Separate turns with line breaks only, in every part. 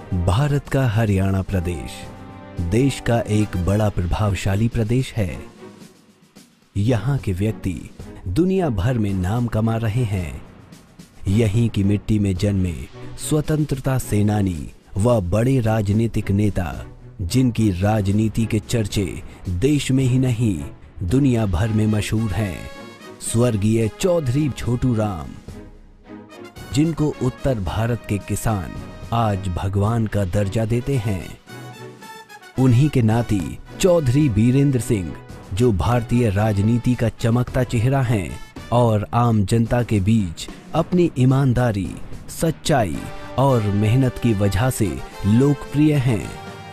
भारत का हरियाणा प्रदेश देश का एक बड़ा प्रभावशाली प्रदेश है। यहाँ के व्यक्ति दुनिया भर में नाम कमा रहे हैं। यहीं की मिट्टी में जन्मे स्वतंत्रता सेनानी व बड़े राजनीतिक नेता, जिनकी राजनीति के चर्चे देश में ही नहीं दुनिया भर में मशहूर हैं, स्वर्गीय चौधरी छोटू राम, जिनको उत्तर भारत के किसान आज भगवान का दर्जा देते हैं। उन्हीं के नाती चौधरी बीरेंद्र सिंह, जो भारतीय राजनीति का चमकता चेहरा हैं और आम जनता के बीच अपनी ईमानदारी, सच्चाई और मेहनत की वजह से लोकप्रिय हैं,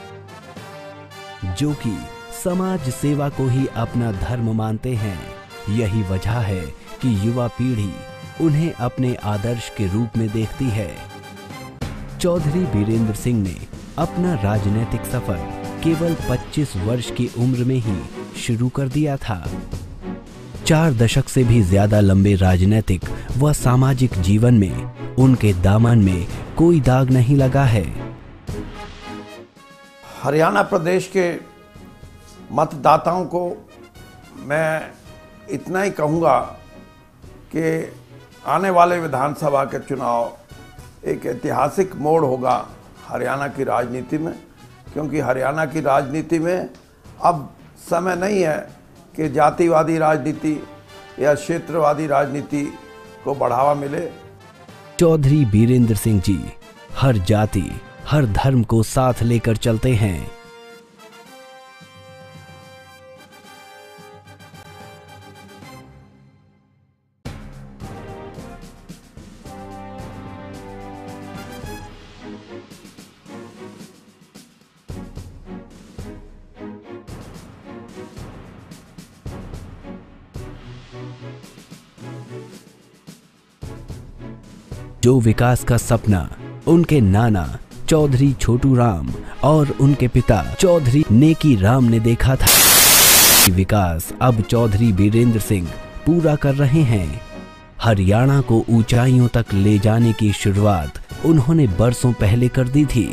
जो कि समाज सेवा को ही अपना धर्म मानते हैं। यही वजह है कि युवा पीढ़ी उन्हें अपने आदर्श के रूप में देखती है। चौधरी बीरेंद्र सिंह ने अपना राजनीतिक सफर केवल 25 वर्ष की उम्र में ही शुरू कर दिया था। 4 दशक से भी ज्यादा लंबे राजनीतिक व सामाजिक जीवन में उनके दामन में कोई दाग नहीं लगा है।
हरियाणा प्रदेश के मतदाताओं को मैं इतना ही कहूँगा कि आने वाले विधानसभा के चुनाव एक ऐतिहासिक मोड़ होगा हरियाणा की राजनीति में, क्योंकि हरियाणा की राजनीति में अब समय नहीं है कि जातिवादी राजनीति या क्षेत्रवादी राजनीति को बढ़ावा मिले।
चौधरी बीरेंद्र सिंह जी हर जाति, हर धर्म को साथ लेकर चलते हैं। जो विकास का सपना उनके नाना चौधरी छोटू राम और उनके पिता चौधरी नेकी राम ने देखा था, विकास अब चौधरी बीरेंद्र सिंह पूरा कर रहे हैं। हरियाणा को ऊंचाइयों तक ले जाने की शुरुआत उन्होंने बरसों पहले कर दी थी।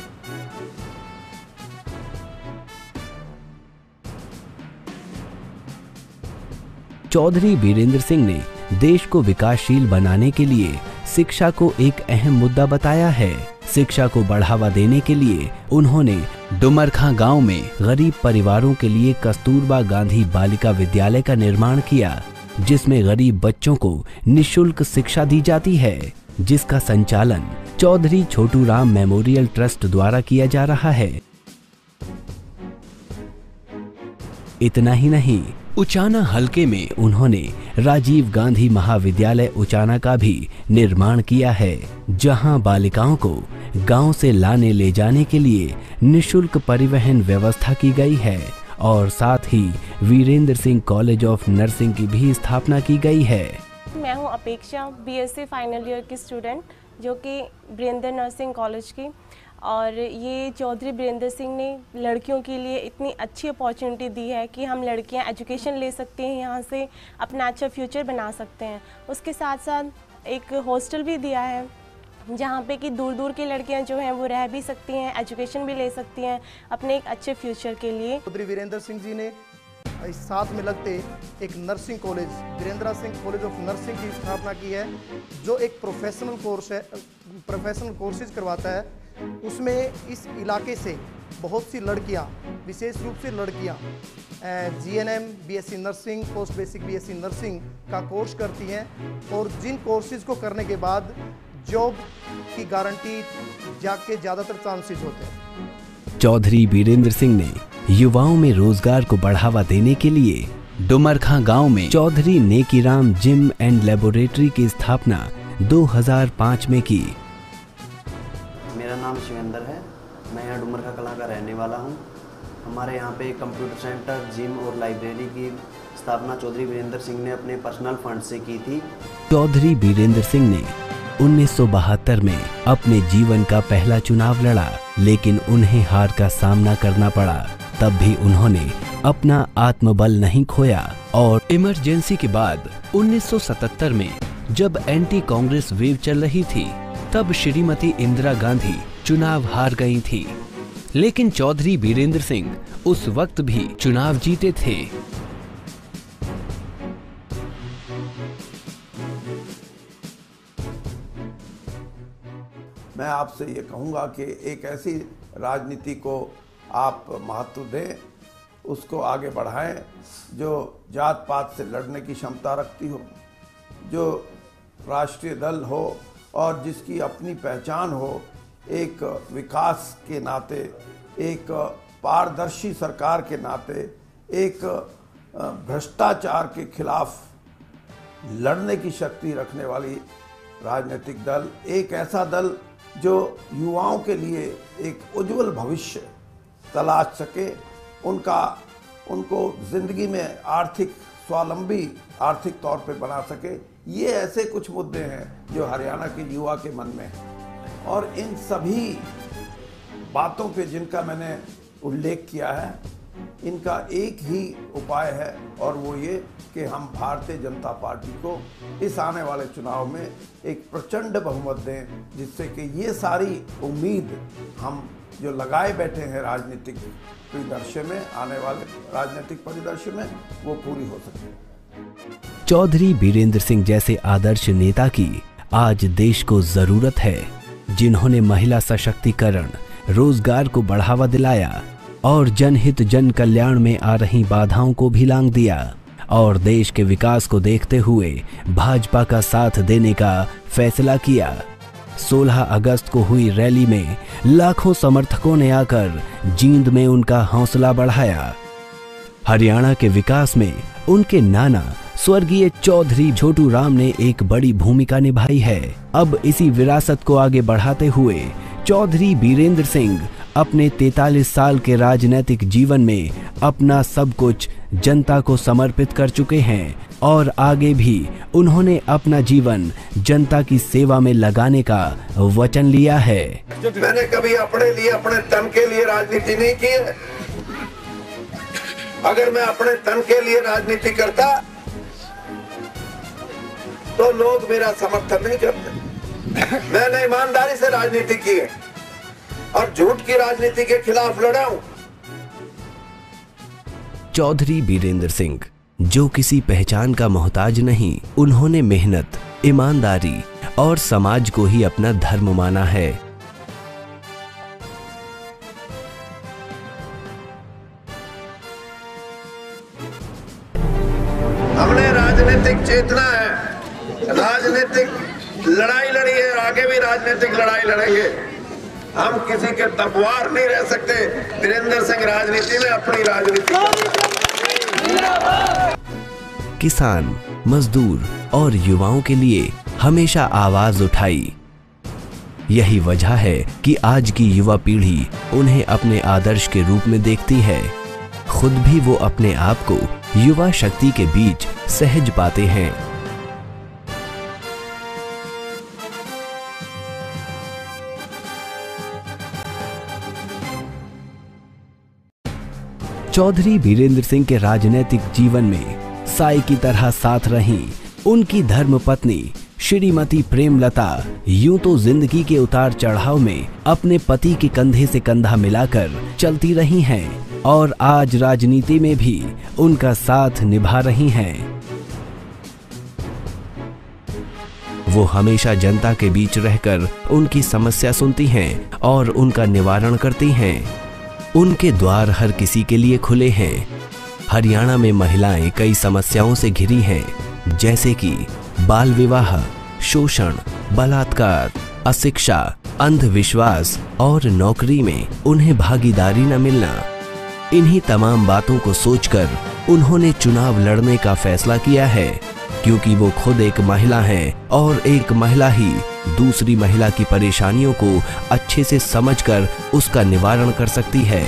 चौधरी बीरेंद्र सिंह ने देश को विकासशील बनाने के लिए शिक्षा को एक अहम मुद्दा बताया है। शिक्षा को बढ़ावा देने के लिए उन्होंने डुमरखां गांव में गरीब परिवारों के लिए कस्तूरबा गांधी बालिका विद्यालय का निर्माण किया, जिसमें गरीब बच्चों को निःशुल्क शिक्षा दी जाती है, जिसका संचालन चौधरी छोटू राम मेमोरियल ट्रस्ट द्वारा किया जा रहा है। इतना ही नहीं, उचाना हलके में उन्होंने राजीव गांधी महाविद्यालय उचाना का भी निर्माण किया है, जहां बालिकाओं को गांव से लाने ले जाने के लिए निःशुल्क परिवहन व्यवस्था की गई है और साथ ही Virendra Singh college of nursing की भी स्थापना की गई है।
मैं हूं अपेक्षा, बीएससी फाइनल ईयर की स्टूडेंट, जो कि बीरेंद्र नर्सिंग कॉलेज की। और ये चौधरी बीरेंद्र सिंह ने लड़कियों के लिए इतनी अच्छी अपॉर्चुनिटी दी है कि हम लड़कियां एजुकेशन ले सकती हैं, यहाँ से अपना अच्छा फ्यूचर बना सकते हैं। उसके साथ साथ एक हॉस्टल भी दिया है, जहाँ पे कि दूर दूर की लड़कियां जो हैं वो रह भी सकती हैं, एजुकेशन भी ले सकती हैं अपने एक अच्छे फ्यूचर के लिए।
चौधरी बीरेंद्र सिंह जी ने इस साथ में लगते एक nursing college, Birendra Singh college of nursing की स्थापना की है, जो एक प्रोफेशनल कोर्स है, प्रोफेशनल कोर्सेज करवाता है। उसमें इस इलाके से बहुत सी लड़कियां, विशेष रूप से लड़कियां GNM, BSc nursing, post basic BSc nursing का कोर्स करती हैं और जिन कोर्सेज को करने के बाद जॉब की गारंटी के ज़्यादातर चांसेस होते हैं।
चौधरी बीरेंद्र सिंह ने युवाओं में रोजगार को बढ़ावा देने के लिए डुमरखां गांव में चौधरी नेकी राम जिम एंड लेबोरेटरी की स्थापना 2005 में की।
मेरा नाम शिवेंद्र है, मैं यहाँ डुमरखा कलां का रहने वाला हूँ। हमारे यहाँ पे कंप्यूटर सेंटर, जिम और लाइब्रेरी की स्थापना चौधरी बीरेंद्र सिंह ने अपने पर्सनल फंड से की थी।
चौधरी बीरेंद्र सिंह ने 1972 में अपने जीवन का पहला चुनाव लड़ा, लेकिन उन्हें हार का सामना करना पड़ा। तब भी उन्होंने अपना आत्मबल नहीं खोया और इमरजेंसी के बाद 1977 में जब एंटी कांग्रेस वेव चल रही थी, तब श्रीमती इंदिरा गांधी चुनाव हार गई थी, लेकिन चौधरी बीरेंद्र सिंह उस वक्त भी चुनाव जीते थे।
मैं आपसे ये कहूँगा कि एक ऐसी राजनीति को आप महत्व दें, उसको आगे बढ़ाएं जो जात पात से लड़ने की क्षमता रखती हो, जो राष्ट्रीय दल हो और जिसकी अपनी पहचान हो, एक विकास के नाते, एक पारदर्शी सरकार के नाते, एक भ्रष्टाचार के खिलाफ लड़ने की शक्ति रखने वाली राजनीतिक दल, एक ऐसा दल जो युवाओं के लिए एक उज्जवल भविष्य तलाश सके, उनको जिंदगी में आर्थिक स्वावलंबी आर्थिक तौर पे बना सके। ये ऐसे कुछ मुद्दे हैं जो हरियाणा के युवा के मन में हैं और इन सभी बातों पे जिनका मैंने उल्लेख किया है, इनका एक ही उपाय है और वो ये कि हम भारतीय जनता पार्टी को इस आने वाले चुनाव में एक प्रचंड बहुमत दें, जिससे कि ये सारी उम्मीद हम जो लगाए बैठे हैं राजनीतिक परिदृश्य में, आने वाले राजनीतिक परिदृश्य में, वो पूरी हो सके।
चौधरी बीरेंद्र सिंह जैसे आदर्श नेता की आज देश को जरूरत है, जिन्होंने महिला सशक्तिकरण, रोजगार को बढ़ावा दिलाया और जनहित जन कल्याण में आ रही बाधाओं को भी लांघ दिया और देश के विकास को देखते हुए भाजपा का साथ देने का फैसला किया। 16 अगस्त को हुई रैली में लाखों समर्थकों ने आकर जींद में उनका हौसला बढ़ाया। हरियाणा के विकास में उनके नाना स्वर्गीय चौधरी छोटू राम ने एक बड़ी भूमिका निभाई है। अब इसी विरासत को आगे बढ़ाते हुए चौधरी बीरेंद्र सिंह अपने 43 साल के राजनीतिक जीवन में अपना सब कुछ जनता को समर्पित कर चुके हैं और आगे भी उन्होंने अपना जीवन जनता की सेवा में लगाने का वचन लिया है।
मैंने कभी अपने लिए, अपने तन के लिए राजनीति नहीं की है। अगर मैं अपने तन के लिए राजनीति करता तो लोग मेरा समर्थन नहीं करते। मैंने ईमानदारी से राजनीति की है और झूठ की राजनीति के खिलाफ लड़ा हूं।
चौधरी बीरेंद्र सिंह जो किसी पहचान का मोहताज नहीं, उन्होंने मेहनत, ईमानदारी और समाज को ही अपना धर्म माना है।
हमने राजनीतिक चेतना है, राजनीतिक लड़ाई लड़ी है और आगे भी राजनीतिक लड़ाई लड़ेंगे। हम किसी के तबवार नहीं रह सकते। बीरेंद्र सिंह राजनीति में अपनी राजनीति।
किसान, मजदूर और युवाओं के लिए हमेशा आवाज उठाई। यही वजह है कि आज की युवा पीढ़ी उन्हें अपने आदर्श के रूप में देखती है। खुद भी वो अपने आप को युवा शक्ति के बीच सहज पाते हैं। चौधरी बीरेंद्र सिंह के राजनीतिक जीवन में साई की तरह साथ रहीं उनकी धर्मपत्नी श्रीमती प्रेमलता यूं तो जिंदगी के उतार चढ़ाव में अपने पति के कंधे से कंधा मिलाकर चलती रही हैं और आज राजनीति में भी उनका साथ निभा रही हैं। वो हमेशा जनता के बीच रहकर उनकी समस्या सुनती हैं और उनका निवारण करती हैं। उनके द्वार हर किसी के लिए खुले हैं। हरियाणा में महिलाएं कई समस्याओं से घिरी हैं, जैसे कि बाल विवाह, शोषण, बलात्कार, अशिक्षा, अंधविश्वास और नौकरी में उन्हें भागीदारी न मिलना। इन्हीं तमाम बातों को सोचकर उन्होंने चुनाव लड़ने का फैसला किया है, क्योंकि वो खुद एक महिला हैं और एक महिला ही दूसरी महिला की परेशानियों को अच्छे से समझकर उसका निवारण कर सकती है।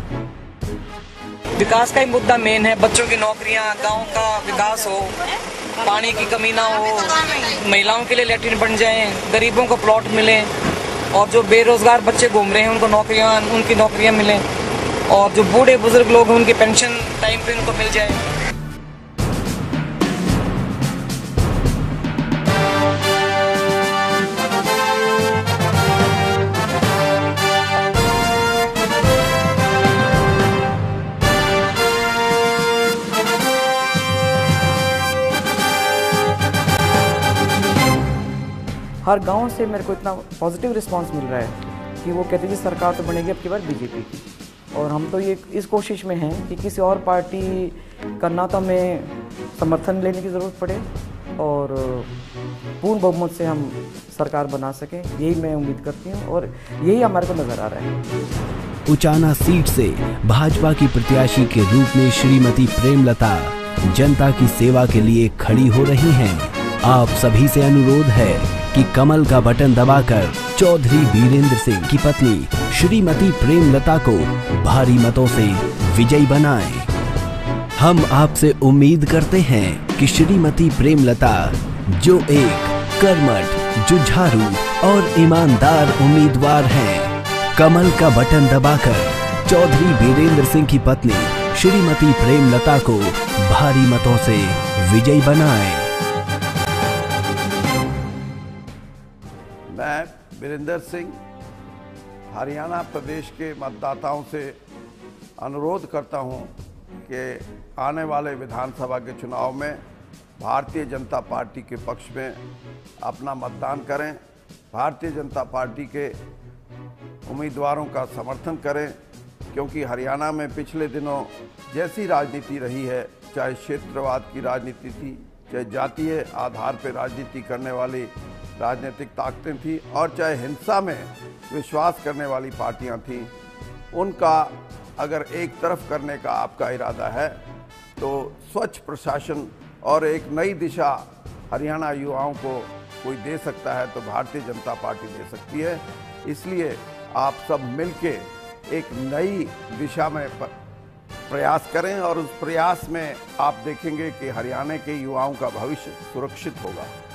विकास का ही मुद्दा मेन है। बच्चों की नौकरियां, गांव का विकास हो, पानी की कमी ना हो, महिलाओं के लिए लैट्रिन बन जाएं, गरीबों को प्लॉट मिले और जो बेरोजगार बच्चे घूम रहे हैं उनकी नौकरियां मिलें और जो बूढ़े बुजुर्ग लोग हैं उनकी पेंशन टाइम पे उनको मिल जाए।
हर गांव से मेरे को इतना पॉजिटिव रिस्पांस मिल रहा है कि वो कहते हैं कि सरकार तो बनेगी अब की बार बीजेपी की, और हम तो ये इस कोशिश में हैं कि किसी और पार्टी का ना तो हमें समर्थन लेने की ज़रूरत पड़े और पूर्ण बहुमत से हम सरकार बना सकें, यही मैं उम्मीद करती हूँ और यही हमारे को नज़र आ रहा है।
उचाना सीट से भाजपा की प्रत्याशी के रूप में श्रीमती प्रेमलता जनता की सेवा के लिए खड़ी हो रही हैं। आप सभी से अनुरोध है कि कमल का बटन दबाकर चौधरी बीरेंद्र सिंह की पत्नी श्रीमती प्रेमलता को भारी मतों से विजयी बनाएं। हम आपसे उम्मीद करते हैं कि श्रीमती प्रेमलता, जो एक कर्मठ, जुझारू और ईमानदार उम्मीदवार हैं, कमल का बटन दबाकर चौधरी बीरेंद्र सिंह की पत्नी श्रीमती प्रेमलता को भारी मतों से विजयी बनाएं।
मैं बीरेंद्र सिंह हरियाणा प्रदेश के मतदाताओं से अनुरोध करता हूं कि आने वाले विधानसभा के चुनाव में भारतीय जनता पार्टी के पक्ष में अपना मतदान करें, भारतीय जनता पार्टी के उम्मीदवारों का समर्थन करें, क्योंकि हरियाणा में पिछले दिनों जैसी राजनीति रही है, चाहे क्षेत्रवाद की राजनीति थी, चाहे जातीय आधार पर राजनीति करने वाली राजनीतिक ताकतें थी और चाहे हिंसा में विश्वास करने वाली पार्टियां थीं, उनका अगर एक तरफ करने का आपका इरादा है तो स्वच्छ प्रशासन और एक नई दिशा हरियाणा युवाओं को कोई दे सकता है तो भारतीय जनता पार्टी दे सकती है। इसलिए आप सब मिलके एक नई दिशा में प्रयास करें और उस प्रयास में आप देखेंगे कि हरियाणा के युवाओं का भविष्य सुरक्षित होगा।